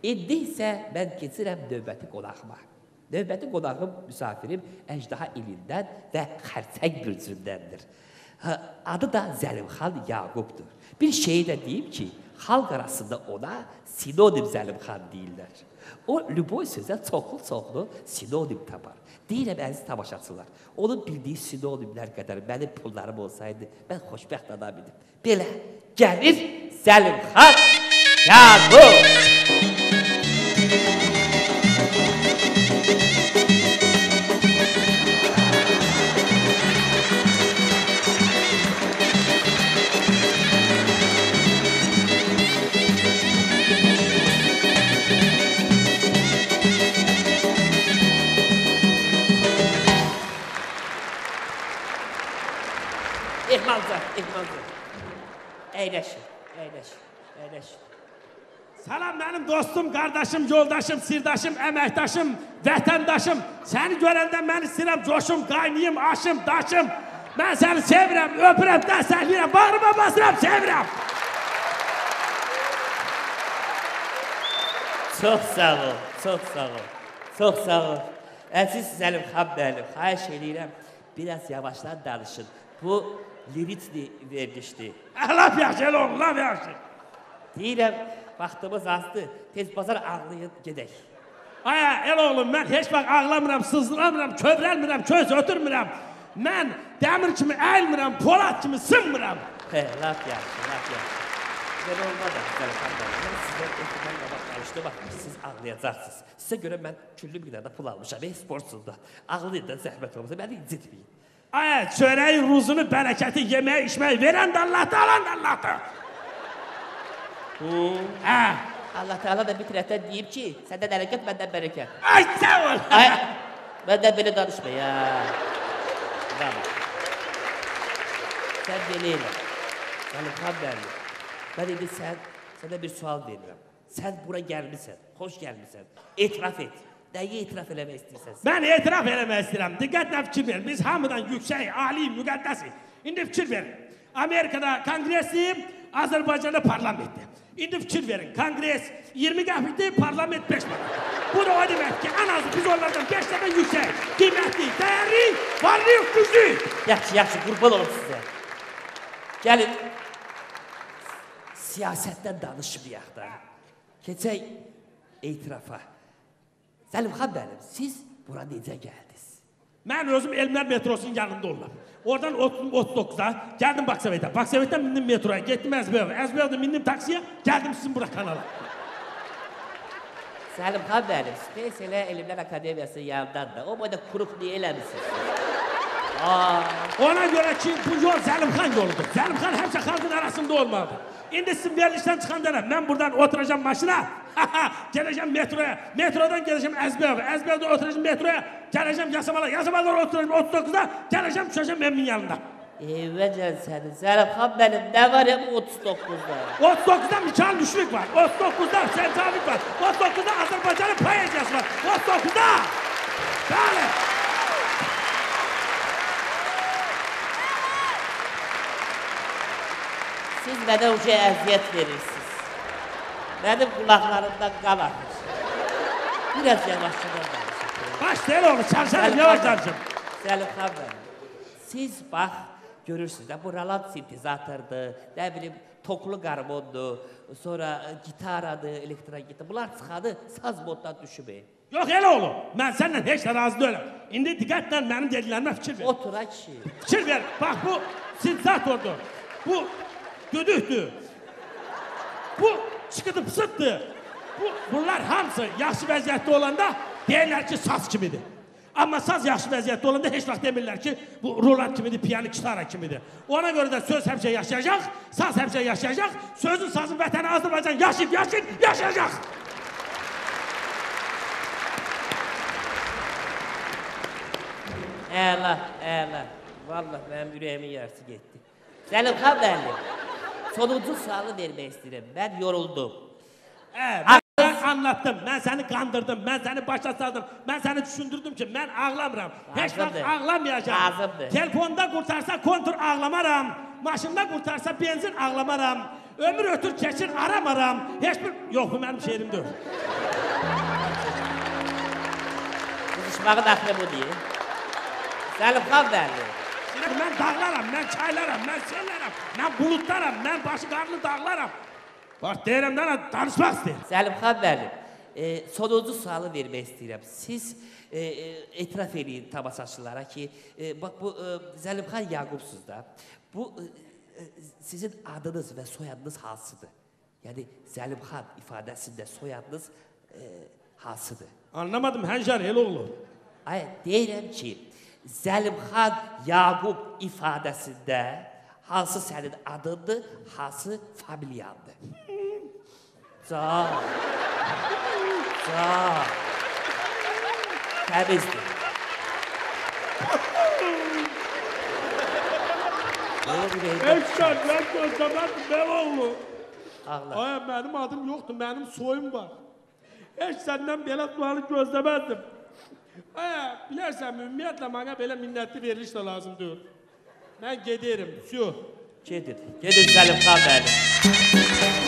İndi isə mən keçirəm növbəti qonağıma. Növbəti qonağım, müsafirim Əjdaha ilindən və Xərçəng bürcündəndir. Adı da Zəlimxan Yaqubdur. Bir şeyi də deyim ki, xalq arasında ona sinonim Zəlimxan deyirlər. O, lüboy sözə çoxlu sinonim tapar. Deyirəm, əziz tamaşaçılar, onun bildiyi sinonimlər qədər mənim pullarım olsaydı, mən xoşbəxt adam idim. Belə, gəlir Zəlimxan Yaqub! İhmalca. Əyləşin. Salam mənim dostum, qardaşım, yoldaşım, sirdaşım, əməkdaşım, vətəndaşım. Səni görəndə mən istəyirəm, coşum, qaynayım, aşım, daşım. Mən səni sevirəm, öpürəm, dəstəkləyirəm, bağrıma basıram, sevirəm. Çox sağ ol. Əziz Zəlimxan müəllim, xahiş edirəm, biraz yavaşdan danışın. Bu liritli verilişdi. Laf yaxşı, el oğlum, laf yaxşı. Deyirəm, vaxtımız azdır, tez bazar ağlayın, gedək. Aya, el oğlum, mən heç vaxt ağlamıram, sızlamıram, kövrəlmirəm, köz ötürmürəm. Mən dəmir kimi əyilmirəm, polat kimi sınmıram. Laf yaxşı. Belə olmadı, Zəlimxan müəllim. Mən sizə ötürmən qabaq qarışdı, baxmış, siz ağlayacaqsınız. Sizə görə mən küllü miqdarda pul almışam, sportsuzda. Ağlayın da zəhmət olmasa, məni incitməyin. Aya, çörəyi, ruzunu, bərəkəti, yeməyi, içməyi verən də Allah'dır, alan da Allah'dır. Allah Teala da bir tərəfdən deyib ki, səndən hərəkət, məndən bərəkət. Ay, sağ ol. Məndən belə danışma, ya. Sən belə elə. Zəlimxan müəllim, mən indi sənə bir sual verirəm. Sən bura gəlmişsən, xoş gəlmişsən, etiraf et. Nəyi etiraf eləmək istəyirsən? Mən etiraf eləmək istəyirəm. Diqqətlə fikir verin. Biz hamıdan yüksək, ali, müqəddəsi. İndi fikir verin. Amerikada kongressiyim, Azərbaycanda parlamentdir. İndi fikir verin. Kongres 20 qəpikdir, parlament 5 manat. Bu da o demək ki, en azı biz onlardan 5 dəfə yüksək, qiymətli, dəyərli, varlıyıq, güclüyük. Yaxşı, qurban olum sizə. Gəlin, siyasətdən danışmayaq da. Keçək etirafa. Zəlimxan müəllim, siz bura necə gəldiniz? Mən özüm Elmlər metrosunun yanında olmam. Oradan 39'da geldim Baksavet'e. Baksavet'ten bindim metroya, gittim Əzbəyova. Əzbəyov'da bindim taksiye, geldim sizin bura kanala. Zəlimxan müəllim, Spesiyalə Elmlər Akademiyasının yanından da. O boyda kuruq niyə eləmişsiniz? Ona göre ki bu yol Zəlimxan yoludur. Zəlimxan həmişə xalqın arasında olmalıdır. İndi sizin verilişten çıkan dönem ben buradan oturacağım maşına, geleceğim metroya, metrodan geleceğim Əzbəyova, Əzbəyov'da oturacağım metroya, geleceğim Yasamallar oturacağım 39'da, geleceğim düşeceğim emmin yanında. Evvəcən səni, Zəlimxan müəllim, nə var ya bu 39'da? 39'da Mikail Müşfik var, 39'da Hüseyin Cavit var, 39'da Azərbaycanın poeziyası var, 39'da! Bəli! Siz mənə uca əziyyət verirsiniz. Mənim qulaqlarımdan qan atır. Biraz yavaşçıdan danışın. Baş deyil oğlu, çalışalım, yavaş danışın. Zəlimxan müəllim, siz bax, görürsünüz də, bu Roland sintezatordur, nə bilim, toklu qarmondur, sonra gitaradır, elektron gitar, bunlar çıxadı, saz moddan düşüməyin. Yox, elə oğlu, mən səndən heç də razı deyiləm. İndi diqqətlə mənim dediklərimə fikir ver. Otura kişi. Fikir ver, bax bu sintezatordur, bu düdüktür, bu çıkıdı pısıttır. Bunlar hamısı yaxşı vəziyyətdə olanda deyirlər ki, saz kimidir. Amma saz yaxşı vəziyyətdə olanda heç vaxt demirlər ki, bu Roland kimidir, piyano, gitara kimidir. Ona görə də söz həmişə yaşayacaq, saz həmişə yaşayacaq, sözün sazın vətəni Azərbaycan yaşayacaq. Əla. Vallahi mənim ürəyimin yarısı getdi. Zəlimxan müəllim, sonuncu sualı vermək istəyirəm. Mən yoruldum. Mən anlattım, mən səni qandırdım, mən səni başa saldım, mən səni düşündürdüm ki, mən ağlamıram. Heç vaxt ağlamayacağım. Lazımdır. Telefonda qurtarsa kontur ağlamaram, maşında qurtarsa benzin ağlamaram, ömür ötür keçir aramaram. Heç bir... Yox, bu mənim şeirim deyil. Qızışmağın axırı bu deyil. Zəlimxan bəli. Mən dağlaram, mən çaylaram, mən selləram, mən bulutlaram, mən başı qarlı dağlaram. Bax, deyirəm də danışmaq istəyir. Zəlimxan bəli. Sonuncu sualı vermək istəyirəm. Siz etiraf edin tamaşaçılara ki, bax bu Zəlimxan Yaqubsuz da. Bu sizin adınız və soyadınız hansıdır? Yəni Zəlimxan ifadəsində soyadınız hansıdır? Anlamadım, Həncər Eloğlu. Ay, deyirəm ki, Zəlimxan Yaqub ifadəsində hansı sənin adındır, hansı familiyandır? Can. Can. Təmizdir. Həncər, mən gözləmədim, Eloğlu. Ağla. Ay, mənim adım yoxdur, mənim soyum var. Heç səndən belə sualı gözləmədim. Ay, bilərsən, ümumiyyətlə mənə belə minnətli veriliş də lazım deyil. Mən gedirim, sür. Gedin Zəlimxan bəli.